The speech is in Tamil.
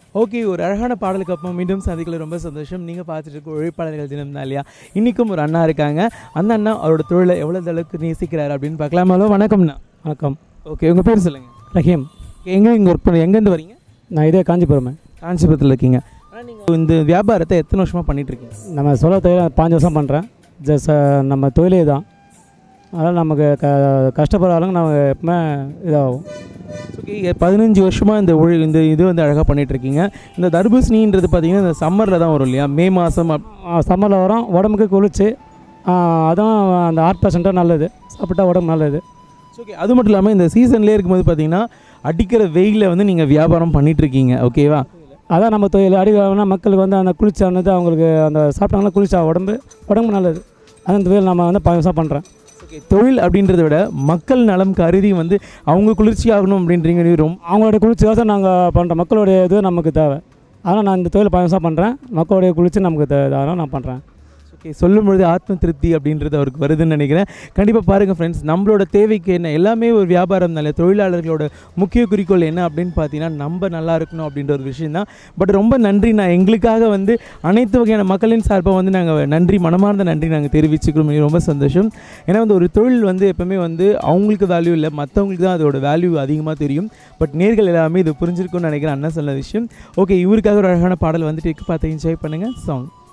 ஓகே, ஒரு அழகான பாடலுக்கு அப்புறம் மீண்டும் சந்திக்கல ரொம்ப சந்தோஷம். நீங்கள் பார்த்துட்டு இருக்க உழைப்பாளர்கள் தினம் தான் இல்லையா? இன்றைக்கும் ஒரு அண்ணா இருக்காங்க. அந்த அண்ணா அவரோட தொழிலை எவ்வளோ அளவுக்கு நேசிக்கிறார் அப்படின்னு பார்க்கலாம். ஹலோ, வணக்கம்ண்ணா. வணக்கம். ஓகே, உங்கள் பேர் சொல்லுங்கள். ரஹீம். எங்கே இங்கே ஒர்க் பண்ண எங்கேருந்து வரீங்க? நான் இதே காஞ்சிபுரம். காஞ்சிபுரத்தில் இருக்கீங்க. ஆனால் நீங்கள் இந்த வியாபாரத்தை எத்தனை வருஷமாக பண்ணிகிட்ருக்கீங்க? நம்ம சொல்ல தொழில் 5 வருஷம் பண்ணுறேன். ஜஸ்ட் நம்ம தொழிலே தான். அதனால் நமக்கு கஷ்டப்படுற ஆளுங்க நம்ம எப்பவுமே இதாகும். ஓகே, 15 வருஷமாக இந்த இது வந்து அழகாக பண்ணிகிட்ருக்கீங்க. இந்த தர்பூசணின்றது பார்த்தீங்கன்னா இந்த சம்மரில் தான் வரும் இல்லையா? மே மாதம் சம்மரில் வரும். உடம்புக்கு குளிச்சு அதுவும் அந்த 8% நல்லது. சாப்பிட்டா உடம்பு நல்லது. ஓகே, அது மட்டும் இல்லாமல் இந்த சீசன்லேயே இருக்கும்போது பார்த்தீங்கன்னா அடிக்கிற வெயிலில் வந்து நீங்கள் வியாபாரம் பண்ணிகிட்ருக்கீங்க. ஓகேவா? அதான் நம்ம தொழில். அடிக்கணும்னா மக்களுக்கு வந்து அந்த குளிச்சானது அவங்களுக்கு அந்த சாப்பிட்டாங்கன்னா குளிச்சா உடம்பு நல்லது. அந்த தொழில் நம்ம வந்து 5 வருஷம் பண்ணுறேன். ஓகே, தொழில் அப்படின்றத விட மக்கள் நலம் கருதி வந்து அவங்க குளிர்ச்சி ஆகணும் அப்படின்றீங்க. ரொம்ப அவங்களோட குளிர்ச்சிக்காக நாங்கள் பண்ணுறோம். மக்களுடைய இது நமக்கு தேவை. அதனால் நான் இந்த தொழில் 5 வருஷம் பண்ணுறேன். மக்களுடைய குளிர்ச்சி நமக்கு தேவை. அதனால் நான் பண்ணுறேன். ஓகே, சொல்லும்பொழுது ஆத்ம திருப்தி அப்படின்றது அவருக்கு வருதுன்னு நினைக்கிறேன். கண்டிப்பாக பாருங்கள் ஃப்ரெண்ட்ஸ், நம்மளோட தேவைக்கு என்ன எல்லாமே ஒரு வியாபாரம் நல்ல தொழிலாளர்களோட முக்கிய குறிக்கோள் என்ன அப்படின்னு பார்த்தீங்கன்னா நம்ம நல்லா இருக்கணும் அப்படின்ற ஒரு விஷயம் தான். பட் ரொம்ப நன்றி. நான் எங்களுக்காக வந்து அனைத்து வகையான மக்களின் சார்பாக வந்து நாங்கள் நன்றி, மனமார்ந்த நன்றி நாங்கள் தெரிவிச்சுக்கிறோம். ரொம்ப சந்தோஷம். ஏன்னா வந்து ஒரு தொழில் வந்து எப்போவுமே வந்து அவங்களுக்கு வேல்யூ இல்லை, மற்றவங்களுக்கு தான் அதோட வேல்யூ அதிகமாக தெரியும். பட் நேர்கள் எல்லாமே இது புரிஞ்சிருக்கும்னு நினைக்கிறேன் அண்ணா சொன்ன விஷயம். ஓகே, இவருக்காக ஒரு அழகான பாடல் வந்துட்டு பார்த்து என்ஜாய் பண்ணுங்கள். சாங்